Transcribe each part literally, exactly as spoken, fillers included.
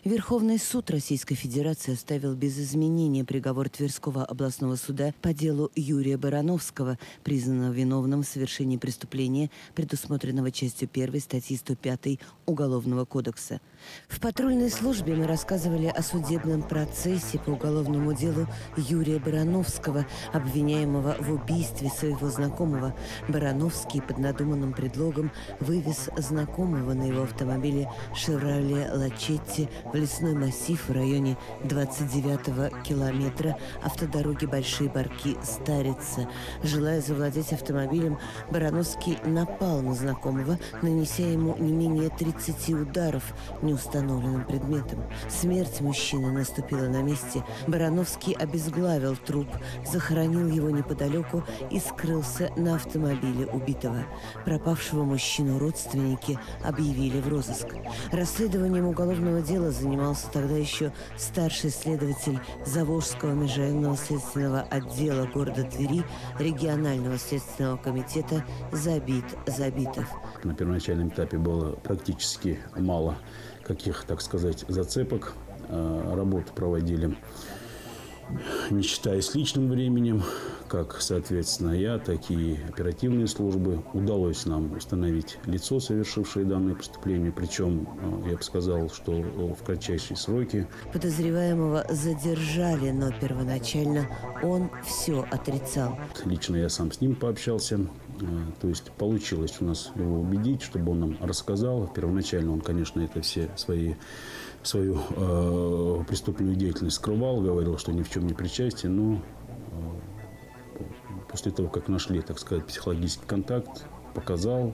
Верховный суд Российской Федерации оставил без изменения приговор Тверского областного суда по делу Юрия Барановского, признанного виновным в совершении преступления, предусмотренного частью первой статьи сто пятой Уголовного кодекса. В патрульной службе мы рассказывали о судебном процессе по уголовному делу Юрия Барановского, обвиняемого в убийстве своего знакомого. Барановский под надуманным предлогом вывез знакомого на его автомобиле «Шевроле Лачетти» в лесной массив в районе двадцать девятого километра автодороги Большие Барки-Старица. Желая завладеть автомобилем, Барановский напал на знакомого, нанеся ему не менее тридцати ударов неустановленным предметом. Смерть мужчины наступила на месте. Барановский обезглавил труп, захоронил его неподалеку и скрылся на автомобиле убитого. Пропавшего мужчину родственники объявили в розыск. Расследованием уголовного дела занимался тогда еще старший следователь Заволжского межрайонного следственного отдела города Твери регионального следственного комитета Забит Забитов. На первоначальном этапе было практически мало каких, так сказать, зацепок. Работу проводили, не считаясь личным временем, как, соответственно, я, так и оперативные службы. Удалось нам установить лицо, совершившее данное преступление, причем, я бы сказал, что в кратчайшие сроки. Подозреваемого задержали, но первоначально он все отрицал. Лично я сам с ним пообщался, то есть получилось у нас его убедить, чтобы он нам рассказал. Первоначально он, конечно, это все свои... свою э, преступную деятельность скрывал, говорил, что ни в чем не причастен, но э, после того, как нашли, так сказать, психологический контакт, показал,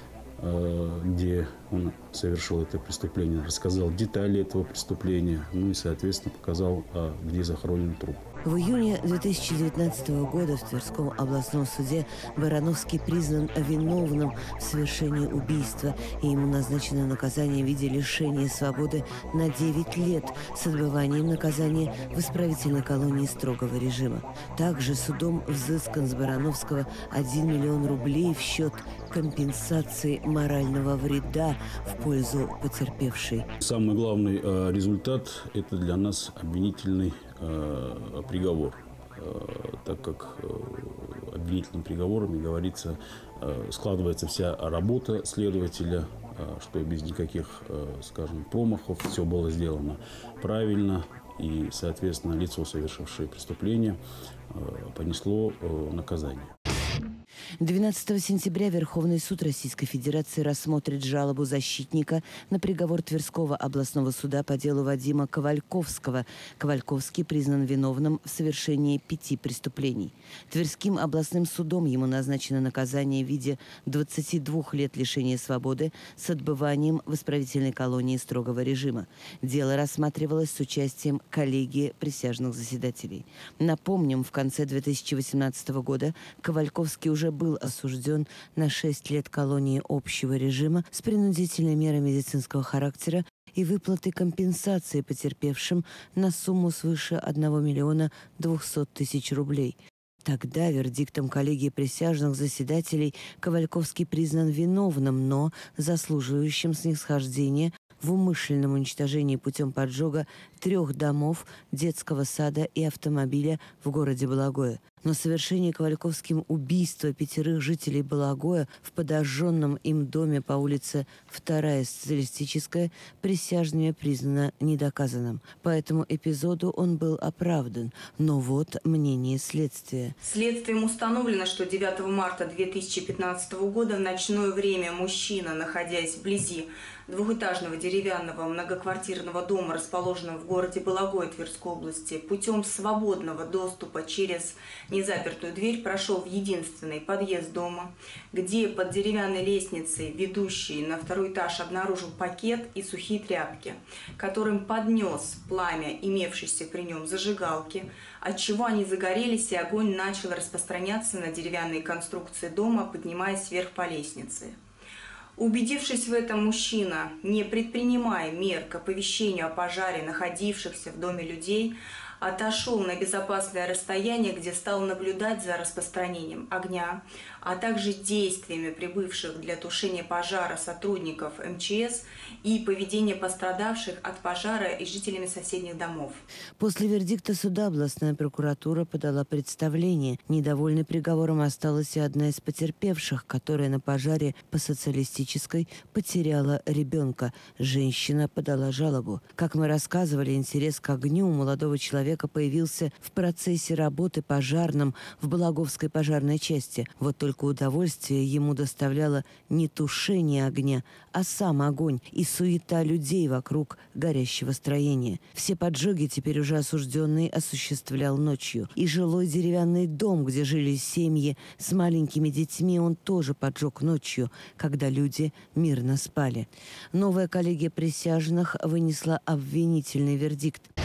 э, где он совершил это преступление, рассказал детали этого преступления, ну и, соответственно, показал, э, где захоронен труп. В июне две тысячи девятнадцатого года в Тверском областном суде Барановский признан виновным в совершении убийства, и ему назначено наказание в виде лишения свободы на девять лет с отбыванием наказания в исправительной колонии строгого режима. Также судом взыскан с Барановского один миллион рублей в счет компенсации морального вреда в пользу потерпевшей. Самый главный э, результат – это для нас обвинительный э, приговор, э, так как э, обвинительным приговором, говорится, э, складывается вся работа следователя, э, что без никаких, э, скажем, промахов, все было сделано правильно, и, соответственно, лицо, совершившее преступление, э, понесло э, наказание. двенадцатого сентября Верховный суд Российской Федерации рассмотрит жалобу защитника на приговор Тверского областного суда по делу Вадима Ковальковского. Ковальковский признан виновным в совершении пяти преступлений. Тверским областным судом ему назначено наказание в виде двадцати двух лет лишения свободы с отбыванием в исправительной колонии строгого режима. Дело рассматривалось с участием коллегии присяжных заседателей. Напомним, в конце две тысячи восемнадцатого года Ковальковский уже был был осужден на шесть лет колонии общего режима с принудительной мерой медицинского характера и выплатой компенсации потерпевшим на сумму свыше одного миллиона двухсот тысяч рублей. Тогда вердиктом коллегии присяжных заседателей Ковальковский признан виновным, но заслуживающим снисхождения в умышленном уничтожении путем поджога трех домов, детского сада и автомобиля в городе Балагое. Но совершение Ковальковским убийства пятерых жителей Балагоя в подожженном им доме по улице вторая Социалистическая присяжными признано недоказанным. По этому эпизоду он был оправдан. Но вот мнение следствия. Следствием установлено, что девятого марта две тысячи пятнадцатого года в ночное время мужчина, находясь вблизи двухэтажного деревянного многоквартирного дома, расположенного в городе Балагое Тверской области, путем свободного доступа через незапертую дверь прошел в единственный подъезд дома, где под деревянной лестницей, ведущей на второй этаж, обнаружил пакет и сухие тряпки, которым поднес пламя имевшейся при нем зажигалки, отчего они загорелись, и огонь начал распространяться на деревянные конструкции дома, поднимаясь вверх по лестнице. Убедившись в этом, мужчина, не предпринимая мер к оповещению о пожаре находившихся в доме людей, отошел на безопасное расстояние, где стал наблюдать за распространением огня, а также действиями прибывших для тушения пожара сотрудников эм че эс и поведение пострадавших от пожара и жителями соседних домов. После вердикта суда областная прокуратура подала представление. Недовольной приговором осталась и одна из потерпевших, которая на пожаре по Социалистической потеряла ребенка. Женщина подала жалобу. Как мы рассказывали, интерес к огню у молодого человека появился в процессе работы пожарным в Балаговской пожарной части. Вот только удовольствие ему доставляло не тушение огня, а сам огонь и суета людей вокруг горящего строения. Все поджоги теперь уже осужденный осуществлял ночью. И жилой деревянный дом, где жили семьи с маленькими детьми, он тоже поджег ночью, когда люди мирно спали. Новая коллегия присяжных вынесла обвинительный вердикт.